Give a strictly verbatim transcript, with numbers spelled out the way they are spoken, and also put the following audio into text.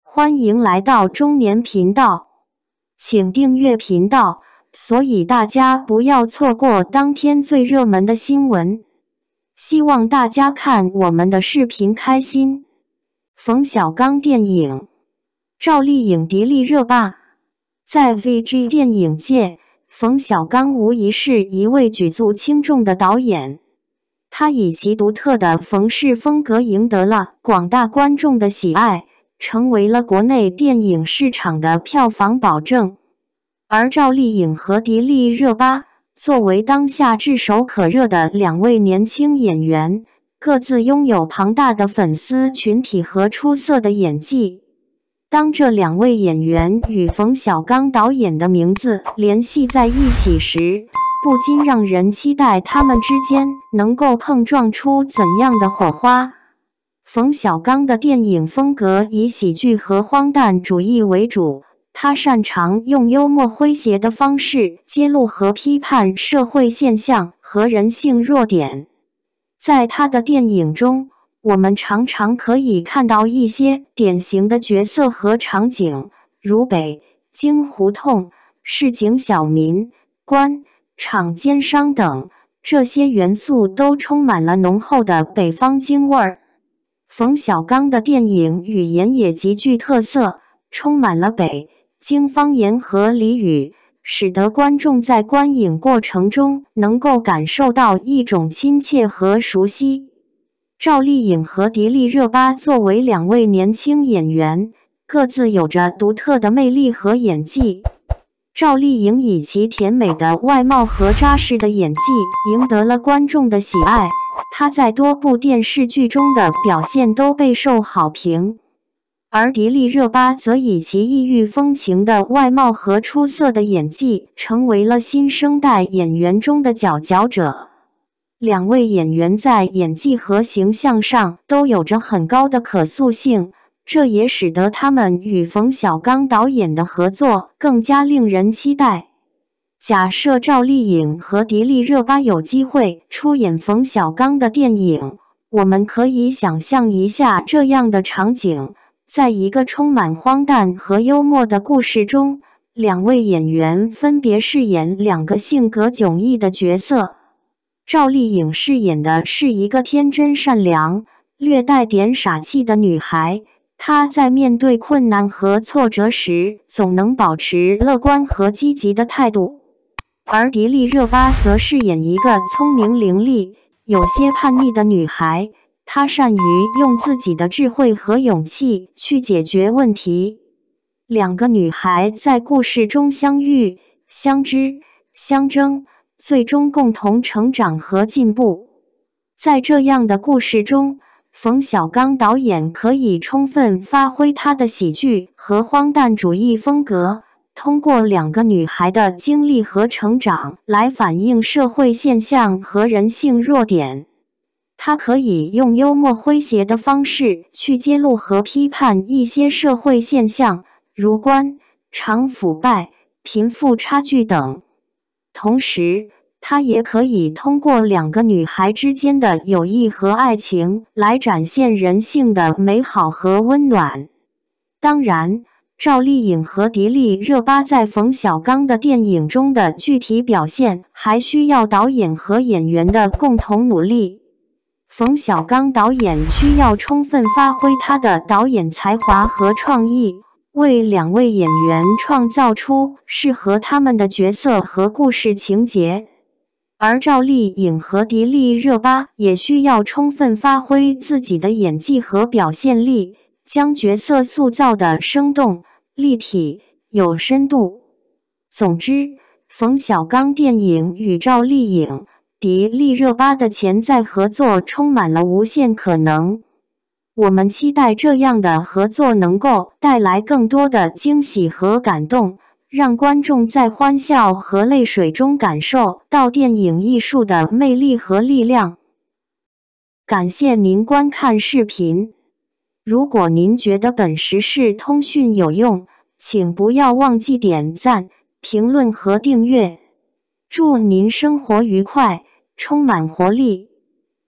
欢迎来到中年频道，请订阅频道，所以大家不要错过当天最热门的新闻。希望大家看我们的视频开心。冯小刚电影，赵丽颖迪丽热巴。在 Z G 电影界，冯小刚无疑是一位举足轻重的导演。他以其独特的冯氏风格赢得了广大观众的喜爱，成为了国内电影市场的票房保证。而赵丽颖和迪丽热巴作为当下炙手可热的两位年轻演员，各自拥有庞大的粉丝群体和出色的演技。当这两位演员与冯小刚导演的名字联系在一起时，不禁让人期待他们之间能够碰撞出怎样的火花。冯小刚的电影风格以喜剧和荒诞主义为主，他擅长用幽默诙谐的方式揭露和批判社会现象和人性弱点。在他的电影中，我们常常可以看到一些典型的角色和场景，如北京胡同、市井小民、官场奸商等，这些元素都充满了浓厚的北方京味儿。冯小刚的电影语言也极具特色，充满了北京方言和俚语，使得观众在观影过程中能够感受到一种亲切和熟悉。赵丽颖和迪丽热巴作为两位年轻演员，各自有着独特的魅力和演技。赵丽颖以其甜美的外貌和扎实的演技赢得了观众的喜爱，她在多部电视剧中的表现都备受好评。而迪丽热巴则以其异域风情的外貌和出色的演技，成为了新生代演员中的佼佼者。两位演员在演技和形象上都有着很高的可塑性，这也使得他们与冯小刚导演的合作更加令人期待。假设赵丽颖和迪丽热巴有机会出演冯小刚的电影，我们可以想象一下这样的场景：在一个充满荒诞和幽默的故事中，两位演员分别饰演两个性格迥异的角色。赵丽颖饰演的是一个天真善良、略带点傻气的女孩，她在面对困难和挫折时，总能保持乐观和积极的态度。而迪丽热巴则饰演一个聪明伶俐、有些叛逆的女孩，她善于用自己的智慧和勇气去解决问题。两个女孩在故事中相遇、相知、相争，最终共同成长和进步。在这样的故事中，冯小刚导演可以充分发挥他的喜剧和荒诞主义风格，通过两个女孩的经历和成长来反映社会现象和人性弱点。他可以用幽默诙谐的方式去揭露和批判一些社会现象，如官场腐败、贫富差距等。同时，他也可以通过两个女孩之间的友谊和爱情来展现人性的美好和温暖。当然，赵丽颖和迪丽热巴在冯小刚的电影中的具体表现还需要导演和演员的共同努力。冯小刚导演需要充分发挥他的导演才华和创意，为两位演员创造出适合他们的角色和故事情节。而赵丽颖和迪丽热巴也需要充分发挥自己的演技和表现力，将角色塑造的生动、立体、有深度。总之，冯小刚电影与赵丽颖、迪丽热巴的潜在合作充满了无限可能。我们期待这样的合作能够带来更多的惊喜和感动，让观众在欢笑和泪水中感受到电影艺术的魅力和力量。感谢您观看视频。如果您觉得本时事通讯有用，请不要忘记点赞、评论和订阅。祝您生活愉快，充满活力。